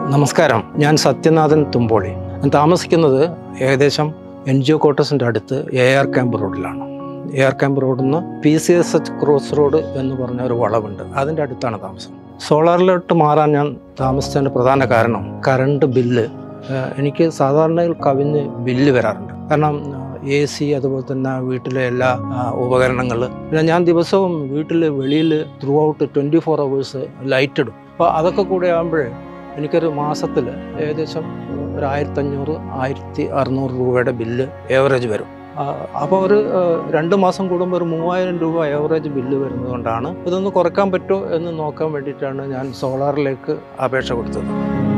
നമസ്കാരം, ഞാൻ സത്യനാഥൻ തുമ്പോളി. ഞാൻ താമസിക്കുന്നത് ഏകദേശം NGO ക്വാർട്ടേഴ്സിൻ്റെ അടുത്ത് AR ക്യാമ്പ് റോഡിലാണ്. AR ക്യാമ്പ് റോഡിൽ നിന്ന് PCSH ക്രോസ് റോഡ് എന്ന് പറഞ്ഞ ഒരു വളവുണ്ട്, അതിൻ്റെ അടുത്താണ് താമസം. സോളാറിലോട്ട് മാറാൻ ഞാൻ താമസിച്ചതിൻ്റെ പ്രധാന കാരണം കറണ്ട് ബില്ല് എനിക്ക് സാധാരണയിൽ കവിഞ്ഞ് ബില്ല് വരാറുണ്ട്. കാരണം AC, അതുപോലെ തന്നെ വീട്ടിലെ എല്ലാ ഉപകരണങ്ങൾ, പിന്നെ ഞാൻ ദിവസവും വീട്ടിൽ വെളിയിൽ ത്രൂ ഔട്ട് 24 hours ലൈറ്റ് ഇടും. അപ്പോൾ അതൊക്കെ കൂടെ ആകുമ്പോൾ എനിക്കൊരു മാസത്തിൽ ഏകദേശം ഒരു 1500-1600 രൂപയുടെ ബില്ല് ഏവറേജ് വരും. അപ്പോൾ ഒരു 2 മാസം കൂടുമ്പോൾ ഒരു 3000 രൂപ ഏവറേജ് ബില്ല് വരുന്നതുകൊണ്ടാണ് ഇതൊന്ന് കുറയ്ക്കാൻ പറ്റുമോ എന്ന് നോക്കാൻ വേണ്ടിയിട്ടാണ് ഞാൻ സോളാറിലേക്ക് അപേക്ഷ കൊടുത്തത്.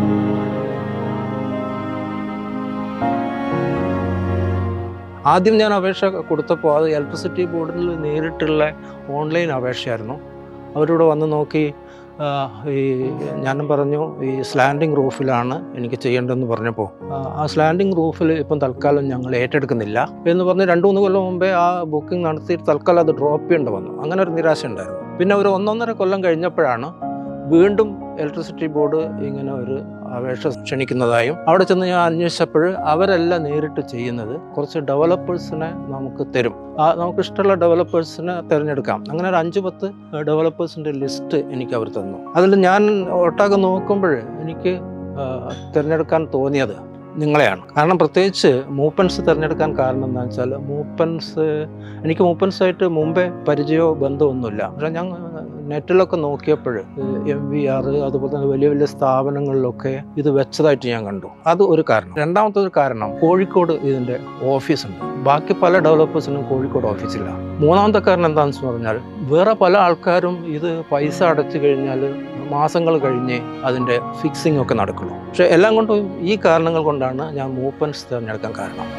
ആദ്യം ഞാൻ അപേക്ഷ കൊടുത്തപ്പോൾ അത് ഇലക്ട്രിസിറ്റി ബോർഡിൽ നേരിട്ടുള്ള ഓൺലൈൻ അപേക്ഷയായിരുന്നു. അവരോട് വന്ന് നോക്കി ഞാനും പറഞ്ഞു ഈ സ്ലാൻഡിങ് റൂഫിലാണ് എനിക്ക് ചെയ്യേണ്ടതെന്ന് പറഞ്ഞപ്പോൾ ആ സ്ലാൻഡിങ് റൂഫിൽ ഇപ്പം തൽക്കാലം ഞങ്ങൾ ഏറ്റെടുക്കുന്നില്ല എന്ന് പറഞ്ഞ് 2-3 കൊല്ലം മുമ്പേ ആ ബുക്കിംഗ് നടത്തി തൽക്കാലം അത് ഡ്രോപ്പ് ചെയ്യേണ്ടി വന്നു. അങ്ങനെ ഒരു നിരാശ ഉണ്ടായിരുന്നു. പിന്നെ ഒരു 1-1.5 കൊല്ലം കഴിഞ്ഞപ്പോഴാണ് വീണ്ടും ഇലക്ട്രിസിറ്റി ബോർഡ് ഇങ്ങനെ ഒരു അപേക്ഷ ക്ഷണിക്കുന്നതായും അവിടെ ചെന്ന് ഞാൻ അന്വേഷിച്ചപ്പോൾ അവരല്ല നേരിട്ട് ചെയ്യുന്നത്, കുറച്ച് ഡെവലപ്പേഴ്സിനെ നമുക്ക് തരും, നമുക്ക് ഇഷ്ടമുള്ള ഡെവലപ്പേഴ്സിനെ തിരഞ്ഞെടുക്കാം. അങ്ങനെ ഒരു 5-10 ഡെവലപ്പേഴ്സിൻ്റെ ലിസ്റ്റ് എനിക്ക് അവർ തന്നു. അതിൽ ഞാൻ ഒട്ടാകെ നോക്കുമ്പോൾ എനിക്ക് തിരഞ്ഞെടുക്കാൻ തോന്നിയത് നിങ്ങളെയാണ്. കാരണം പ്രത്യേകിച്ച് മൂപ്പൻസ് തിരഞ്ഞെടുക്കാൻ കാരണം എന്താണെന്ന് വെച്ചാൽ എനിക്ക് മൂപ്പൻസായിട്ട് മുമ്പേ പരിചയമോ ബന്ധമൊന്നുമില്ല. പക്ഷേ ഞാൻ നെറ്റിലൊക്കെ നോക്കിയപ്പോൾ MVR അതുപോലെ തന്നെ വലിയ വലിയ സ്ഥാപനങ്ങളിലൊക്കെ ഇത് വെച്ചതായിട്ട് ഞാൻ കണ്ടു. അത് ഒരു കാരണം. രണ്ടാമത്തെ ഒരു കാരണം, കോഴിക്കോട് ഇതിൻ്റെ ഓഫീസുണ്ട്. ബാക്കി പല ഡെവലപ്പേഴ്സിനും കോഴിക്കോട് ഓഫീസില്ല. മൂന്നാമത്തെ കാരണം എന്താണെന്ന് പറഞ്ഞാൽ വേറെ പല ആൾക്കാരും ഇത് പൈസ അടച്ചു കഴിഞ്ഞാൽ മാസങ്ങൾ കഴിഞ്ഞ് അതിൻ്റെ ഫിക്സിംഗ് ഒക്കെ നടക്കുള്ളൂ. പക്ഷെ എല്ലാം കൊണ്ടും ഈ കാരണങ്ങൾ കൊണ്ടാണ് ഞാൻ മൂപ്പൻസ് തിരഞ്ഞെടുക്കാൻ കാരണം.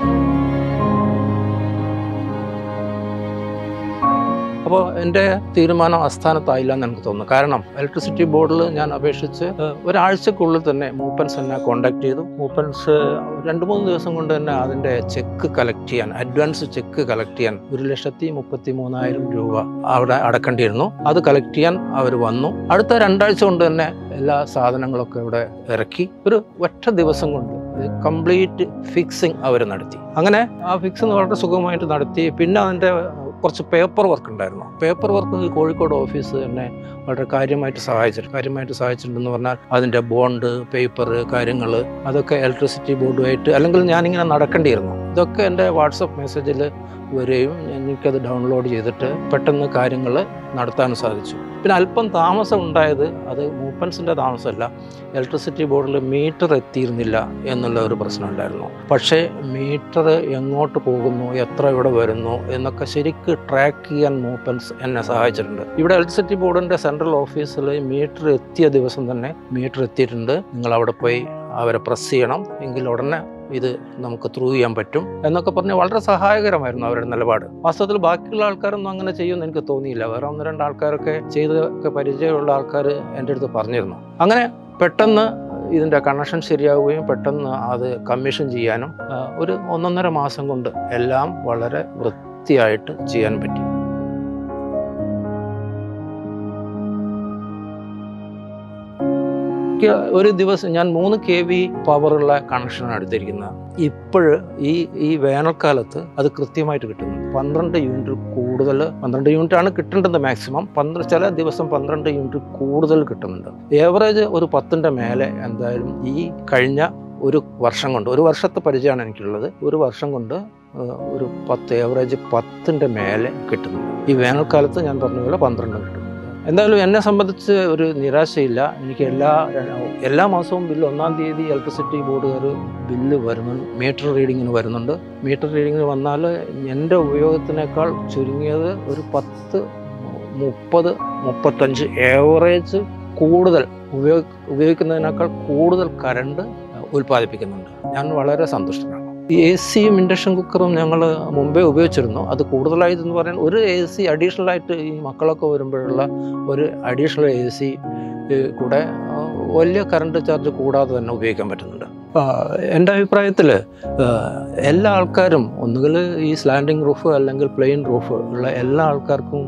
അപ്പോൾ എൻ്റെ തീരുമാനം അസ്ഥാനത്തായില്ല എന്ന് എനിക്ക് തോന്നുന്നു. കാരണം ഇലക്ട്രിസിറ്റി ബോർഡിൽ ഞാൻ അപേക്ഷിച്ച് ഒരാഴ്ചക്കുള്ളിൽ തന്നെ മൂപ്പൻസ് എന്നെ കോൺടാക്ട് ചെയ്തു. മൂപ്പൻസ് 2-3 ദിവസം കൊണ്ട് തന്നെ അതിൻ്റെ ചെക്ക് കളക്ട് ചെയ്യാൻ, അഡ്വാൻസ് ചെക്ക് കളക്ട് ചെയ്യാൻ 1,33,000 രൂപ അവിടെ അടക്കേണ്ടിയിരുന്നു. അത് കളക്ട് ചെയ്യാൻ അവർ വന്നു. അടുത്ത 2 ആഴ്ച കൊണ്ട് തന്നെ എല്ലാ സാധനങ്ങളൊക്കെ ഇവിടെ ഇറക്കി ഒരു ഒറ്റ ദിവസം കൊണ്ട് കംപ്ലീറ്റ് ഫിക്സിങ് അവർ നടത്തി. അങ്ങനെ ആ ഫിക്സിങ് വളരെ സുഖമായിട്ട് നടത്തി. പിന്നെ അതിൻ്റെ കുറച്ച് പേപ്പർ വർക്ക് ഉണ്ടായിരുന്നു. പേപ്പർ വർക്ക് കോഴിക്കോട് ഓഫീസ് തന്നെ വളരെ കാര്യമായിട്ട് സഹായിച്ചിട്ടുണ്ടെന്ന് പറഞ്ഞാൽ അതിൻ്റെ ബോണ്ട്, പേപ്പർ, കാര്യങ്ങൾ അതൊക്കെ ഇലക്ട്രിസിറ്റി ബോർഡുമായിട്ട് അല്ലെങ്കിൽ ഞാനിങ്ങനെ നടക്കേണ്ടിയിരുന്നു. ഇതൊക്കെ എൻ്റെ വാട്സപ്പ് മെസ്സേജിൽ വരികയും എനിക്കത് ഡൗൺലോഡ് ചെയ്തിട്ട് പെട്ടെന്ന് കാര്യങ്ങൾ നടത്താൻ സാധിച്ചു. പിന്നെ അല്പം താമസം ഉണ്ടായത് അത് മൂപ്പൻസിൻ്റെ താമസമല്ല, ഇലക്ട്രിസിറ്റി ബോർഡിൽ മീറ്റർ എത്തിയിരുന്നില്ല എന്നുള്ള ഒരു പ്രശ്നം ഉണ്ടായിരുന്നു. പക്ഷേ മീറ്റർ എങ്ങോട്ട് പോകുന്നു, എത്ര ഇവിടെ വരുന്നു എന്നൊക്കെ ശരിക്ക് ട്രാക്ക് ചെയ്യാൻ മൂപ്പൻസ് എന്നെ സഹായിച്ചിട്ടുണ്ട്. ഇവിടെ ഇലക്ട്രിസിറ്റി ബോർഡിൻ്റെ സെൻട്രൽ ഓഫീസിൽ മീറ്റർ എത്തിയ ദിവസം തന്നെ മീറ്റർ എത്തിയിട്ടുണ്ട്, നിങ്ങൾ അവിടെ പോയി അവരെ പ്രസ് ചെയ്യണം, എങ്കിൽ ഉടനെ ഇത് നമുക്ക് ത്രൂ ചെയ്യാൻ പറ്റും എന്നൊക്കെ പറഞ്ഞ് വളരെ സഹായകരമായിരുന്നു അവരുടെ നിലപാട്. വാസ്തവത്തിൽ ബാക്കിയുള്ള ആൾക്കാരൊന്നും അങ്ങനെ ചെയ്യുമെന്ന് എനിക്ക് തോന്നിയില്ല. വേറെ 1-2 ആൾക്കാരൊക്കെ ചെയ്തൊക്കെ പരിചയമുള്ള ആൾക്കാർ എൻ്റെ അടുത്ത് പറഞ്ഞിരുന്നു. അങ്ങനെ പെട്ടെന്ന് ഇതിൻ്റെ കണക്ഷൻ ശരിയാവുകയും പെട്ടെന്ന് അത് കമ്മീഷൻ ചെയ്യാനും ഒരു 1-1.5 മാസം കൊണ്ട് എല്ലാം വളരെ വൃത്തിയായിട്ട് ചെയ്യാൻ പറ്റി. ഒരു ദിവസം ഞാൻ 3 kV പവറുള്ള കണക്ഷനാണ് എടുത്തിരിക്കുന്നത്. ഇപ്പോഴ് ഈ വേനൽക്കാലത്ത് അത് കൃത്യമായിട്ട് കിട്ടുന്നു. 12 യൂണിറ്റ് കൂടുതൽ, 12 യൂണിറ്റാണ് കിട്ടേണ്ടത് മാക്സിമം. ചില ദിവസം 12 യൂണിറ്റ് കൂടുതൽ കിട്ടുന്നുണ്ട്. ഏവറേജ് ഒരു 10ൻ്റെ മേലെ എന്തായാലും ഈ കഴിഞ്ഞ ഒരു വർഷം കൊണ്ട്, ഒരു വർഷത്തെ പരിചയമാണ് എനിക്കുള്ളത്, ഒരു വർഷം കൊണ്ട് ഒരു 10 ഏവറേജ് 10ൻ്റെ മേലെ കിട്ടുന്നുണ്ട്. ഈ വേനൽക്കാലത്ത് ഞാൻ പറഞ്ഞ പോലെ 12 കിട്ടും. എന്തായാലും എന്നെ സംബന്ധിച്ച് ഒരു നിരാശയില്ല. എനിക്ക് എല്ലാ മാസവും ബില്ല് 1-ാം തീയതി ഇലക്ട്രിസിറ്റി ബോർഡുകാർ ബില്ല് വരുന്നുണ്ട്, മീറ്റർ റീഡിങ്ങിന് വരുന്നുണ്ട്. മീറ്റർ റീഡിങ്ങിന് വന്നാൽ എൻ്റെ ഉപയോഗത്തിനേക്കാൾ ചുരുങ്ങിയത് ഒരു 10-30-35 ഏവറേജ് കൂടുതൽ ഉപയോഗിക്കുന്നതിനേക്കാൾ കൂടുതൽ കറണ്ട് ഉൽപ്പാദിപ്പിക്കുന്നുണ്ട്. ഞാൻ വളരെ സന്തുഷ്ടനാണ്. ഈ AC-യും ഇൻഡക്ഷൻ കുക്കറും ഞങ്ങൾ മുമ്പേ ഉപയോഗിച്ചിരുന്നു. അത് കൂടുതലായിട്ടെന്ന് പറയാൻ ഒരു AC അഡീഷണലായിട്ട് ഈ മക്കളൊക്കെ വരുമ്പോഴുള്ള ഒരു അഡീഷണൽ AC കൂടെ വലിയ കറണ്ട് ചാർജ് കൂടാതെ തന്നെ ഉപയോഗിക്കാൻ പറ്റുന്നുണ്ട്. എൻ്റെ അഭിപ്രായത്തിൽ എല്ലാ ആൾക്കാരും ഒന്നുകിൽ ഈ സ്ലാൻഡിങ് റൂഫ് അല്ലെങ്കിൽ പ്ലെയിൻ റൂഫ് ഉള്ള എല്ലാ ആൾക്കാർക്കും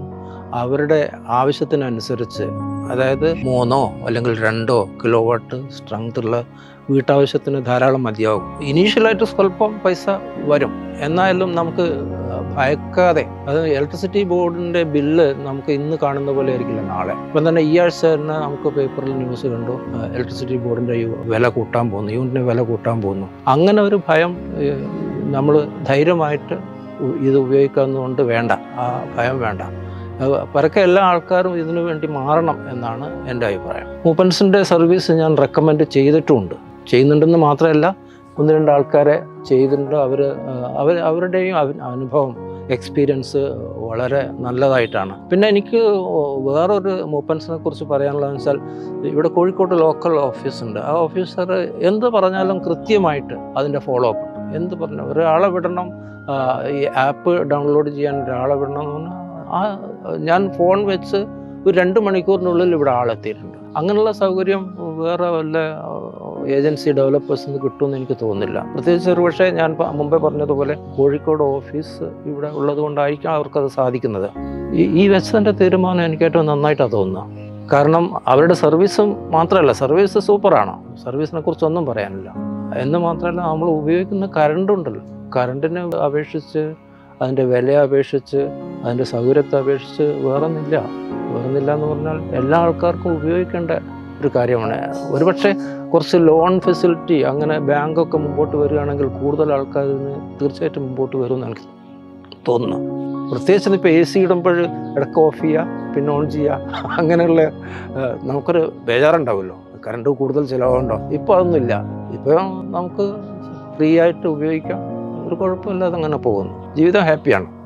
അവരുടെ ആവശ്യത്തിനനുസരിച്ച്, അതായത് 3 അല്ലെങ്കിൽ 2 കിലോവാട്ട് സ്ട്രെങ്ത് ഉള്ള വീട്ടാവശ്യത്തിന് ധാരാളം മതിയാകും. ഇനീഷ്യലായിട്ട് സ്വല്പം പൈസ വരും, എന്നാലും നമുക്ക് ഭയക്കാതെ, അത് ഇലക്ട്രിസിറ്റി ബോർഡിൻ്റെ ബില്ല് നമുക്ക് ഇന്ന് കാണുന്ന പോലെ ആയിരിക്കില്ല നാളെ. ഇപ്പം തന്നെ ഈ ആഴ്ച തന്നെ നമുക്ക് പേപ്പറിൽ ന്യൂസ് കണ്ടു, ഇലക്ട്രിസിറ്റി ബോർഡിൻ്റെ വില കൂട്ടാൻ പോകുന്നു, യൂണിറ്റിന് വില കൂട്ടാൻ പോകുന്നു. അങ്ങനെ ഒരു ഭയം നമ്മൾ ധൈര്യമായിട്ട് ഇത് ഉപയോഗിക്കുന്നതുകൊണ്ട് വേണ്ട, ആ ഭയം വേണ്ട. പരക്കെ എല്ലാ ആൾക്കാരും ഇതിനു വേണ്ടി മാറണം എന്നാണ് എൻ്റെ അഭിപ്രായം. മൂപ്പൻസിൻ്റെ സർവീസ് ഞാൻ റെക്കമെൻഡ് ചെയ്യുന്നുണ്ടെന്ന് മാത്രമല്ല, 1-2 ആൾക്കാരെ ചെയ്തിട്ടുണ്ട്. അവരുടെയും അനുഭവം, എക്സ്പീരിയൻസ് വളരെ നല്ലതായിട്ടാണ്. പിന്നെ എനിക്ക് വേറൊരു മൂപ്പൻസിനെ കുറിച്ച് പറയാനുള്ളതെന്ന് വെച്ചാൽ, ഇവിടെ കോഴിക്കോട് ലോക്കൽ ഓഫീസുണ്ട്. ആ ഓഫീസർ എന്ത് പറഞ്ഞാലും കൃത്യമായിട്ട് അതിൻ്റെ ഫോളോ അപ്പ് ഉണ്ട്. എന്ത് പറഞ്ഞു, ഒരാളെ വിടണം, ഈ ആപ്പ് ഡൗൺലോഡ് ചെയ്യാൻ ഒരാളെ വിടണം എന്ന് പറഞ്ഞാൽ ഞാൻ ഫോൺ വെച്ച് ഒരു 2 മണിക്കൂറിനുള്ളിൽ ഇവിടെ ആളെത്തിയിട്ടുണ്ട്. അങ്ങനെയുള്ള സൗകര്യം വേറെ വല്ല ഏജൻസി ഡെവലപ്പേഴ്സിന് കിട്ടുമെന്ന് എനിക്ക് തോന്നുന്നില്ല. പ്രത്യേകിച്ച് ഒരുപക്ഷെ ഞാൻ മുമ്പേ പറഞ്ഞതുപോലെ കോഴിക്കോട് ഓഫീസ് ഇവിടെ ഉള്ളത് കൊണ്ടായിരിക്കാം അവർക്കത് സാധിക്കുന്നത്. ഈ വെച്ചതിൻ്റെ തീരുമാനം എനിക്ക് ഏറ്റവും നന്നായിട്ടാണ് തോന്നുന്നത്. കാരണം അവരുടെ സർവീസും മാത്രമല്ല, സർവീസ് സൂപ്പറാണ്, സർവീസിനെ കുറിച്ചൊന്നും പറയാനില്ല. എന്ന് മാത്രമല്ല, നമ്മൾ ഉപയോഗിക്കുന്ന കറണ്ടുണ്ടല്ലോ, കറണ്ടിനെ അപേക്ഷിച്ച്, അതിൻ്റെ വിലയെ അപേക്ഷിച്ച്, അതിൻ്റെ സൗകര്യത്തെ അപേക്ഷിച്ച് വേറൊന്നില്ല എന്ന് പറഞ്ഞാൽ എല്ലാ ആൾക്കാർക്കും ഉപയോഗിക്കേണ്ട ഒരു കാര്യമാണ്. ഒരുപക്ഷെ കുറച്ച് ലോൺ ഫെസിലിറ്റി, അങ്ങനെ ബാങ്കൊക്കെ മുമ്പോട്ട് വരികയാണെങ്കിൽ കൂടുതൽ ആൾക്കാർ ഇതിന് തീർച്ചയായിട്ടും മുമ്പോട്ട് വരുമെന്ന് എനിക്ക് തോന്നുന്നു. പ്രത്യേകിച്ച് ഇപ്പോൾ AC ഇടുമ്പോൾ ഇടയ്ക്ക് ഓഫ് ചെയ്യുക, പിന്നെ ഓൺ ചെയ്യുക, അങ്ങനെയുള്ള നമുക്കൊരു ബേജാറുണ്ടാവുമല്ലോ, കറണ്ട് കൂടുതൽ ചിലവുണ്ടോ. ഇപ്പോൾ അതൊന്നുമില്ല. ഇപ്പോൾ നമുക്ക് ഫ്രീ ആയിട്ട് ഉപയോഗിക്കാം, ഒരു കുഴപ്പമില്ലാതെ അങ്ങനെ പോകുന്നു. ജീവിതം ഹാപ്പിയാണ്.